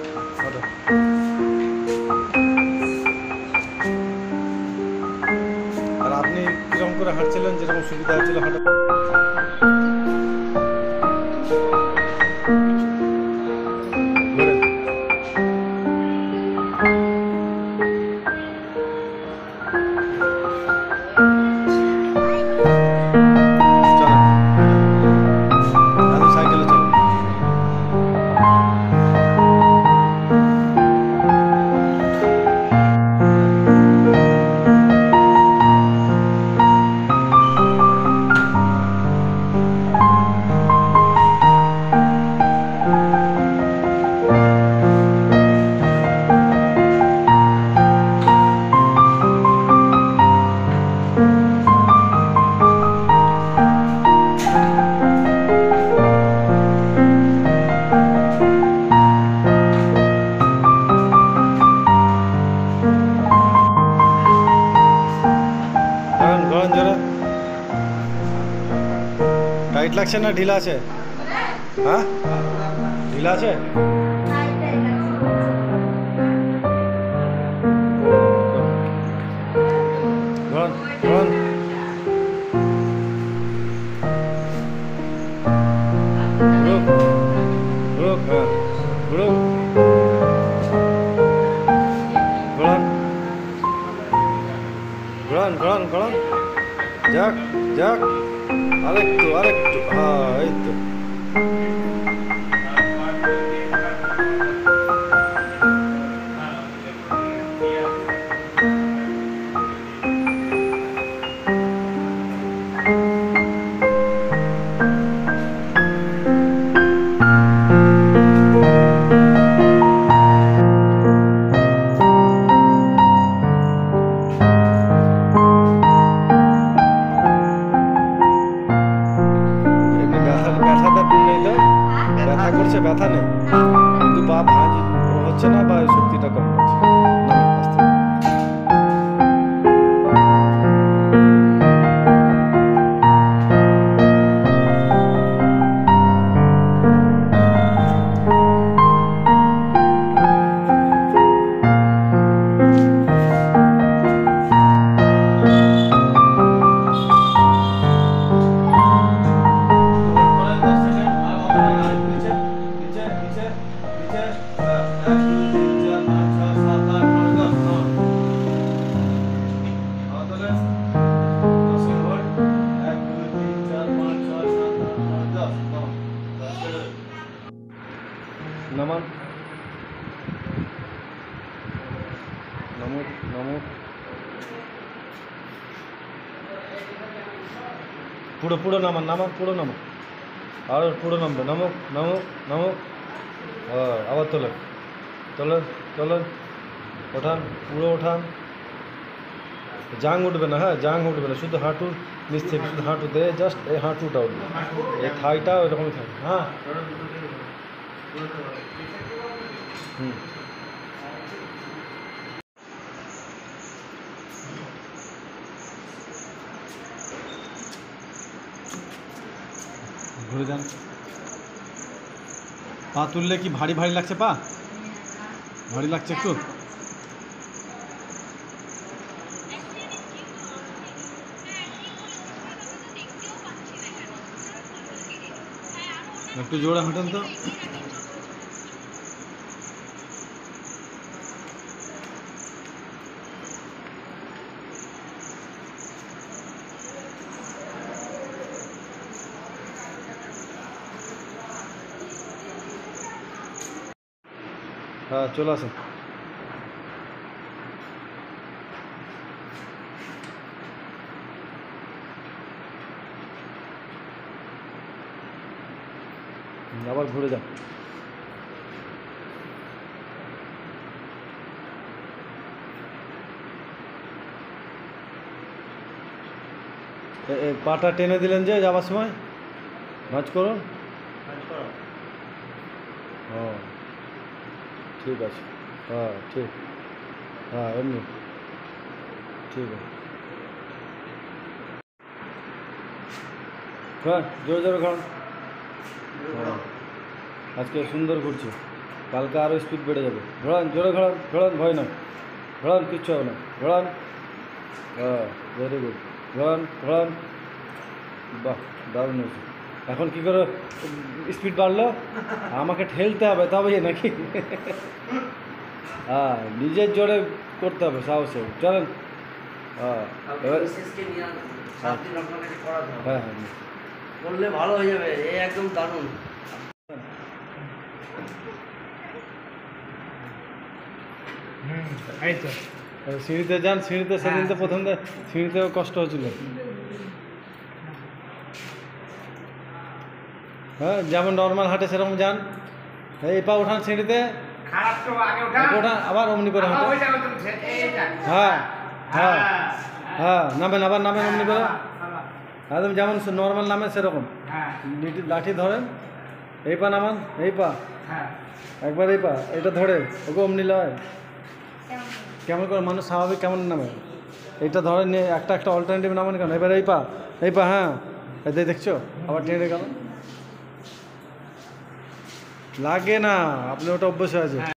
হাঁটো। আর আপনি কিরকম করে হাঁটছিলেন, যেরকম সুবিধা হচ্ছিল হাঁটা। ঘোরেন। চলেন, দাদু সাইকেলে চলো। ঘোরান ঘোরান জোরে। টাইট লাগছে না ঢিলা আছে? হ্যাঁ, ঢিলা আছে। ঘোরান ঘোরান। ঘুরুক ঘুরুক, হ্যাঁ ঘুরুক। ঘোরান ঘোরান ঘোরান ঘোরান। যাক যাক, আরেকটু আরেকটু, হ্যাঁ এই তো। এমনি ব্যথা ব্যথাটা নেই তো? ব্যথা করছে, ব্যথা নেই, কিন্তু পা ভাঁজ হচ্ছে না বা শক্তিটা কম হচ্ছে। নামেন আস্তে। নামান, নামুক নামুক, পুরো পুরো নামান, নামান পুরো নামান, আর পুরো নামবে, নামুক নামুক নামুক। আবার তোলেন তোলেন তোলেন, ওঠান পুরো ওঠান। জাং উঠবে না, হ্যাঁ জাং উঠবে না, শুধু হাঁটুর নিচ থেকে, শুধু হাঁটুতে, জাস্ট এই হাঁটুটা উঠবে, এই থাইটা ওইরকমই থাকে। হ্যাঁ হুম। ঘুরে যান। পা তুললে কি ভারী ভারী লাগছে? পা ভারী লাগছে একটু? একটু জোরে হাঁটেন তো। হ্যাঁ চলে আসেন। আবার ঘুরে যান। পাটা টেনে দিলেন যে যাওয়ার সময়, ভাঁজ করুন। হ্যাঁ ঠিক আছে, হ্যাঁ ঠিক, হ্যাঁ এমনি ঠিক আছে। হ্যাঁ জোরে জোরে খান। হ্যাঁ আজকে সুন্দর ঘুরছে। কালকে আরও স্পিড বেড়ে যাবে। ঘোরান, জোরে ঘোরান, ঘোরান, ভয় না, ঘোরান, কিচ্ছু হবে না, ঘোরান। ভেরি গুড, ঘোরান, ঘোরান। বাহ, দারুণ হয়েছে। এখন কী করে স্পিড বাড়লো? আমাকে ঠেলতে হবে তবে নাকি? হ্যাঁ, নিজের জোরে করতে হবে, সাহসে। চলেন। হ্যাঁ, এবার হ্যাঁ হ্যাঁ, করলে ভালো হয়ে যাবে, এই একদম দারুণ। এই তো সিঁড়িতে যান, সিঁড়িতে সেদিন তো প্রথম সিঁড়িতেও কষ্ট হচ্ছিল। হ্যাঁ, যেমন নর্মাল হাঁটে সেরকম যান। এই পা উঠান সিঁড়িতে, খারাপ তো আগে ওঠা, ওঠা, আবার অমনি করে হাঁটে। ওই জায়গা তো এইটা। হ্যাঁ হ্যাঁ হ্যাঁ, নামেন, আবার নামেন অমনি করে, একদম যেমন নর্মাল নামে সেরকম। হ্যাঁ লাঠি ধরেন, এই পা নামান, এই পা হ্যাঁ একবার, এই পা এটা ধরে, ওকে অমনি লয়। কেমন করে মানুষ স্বাভাবিক কেমন নামে? এইটা ধরে নিয়ে একটা একটা অল্টারনেটিভ নামান কেন? এবার এই পা, হ্যাঁ, এতে দেখছো আবার টেনে গেল। লাগে না, আপনি ওটা অভ্যেস হয়ে আছে।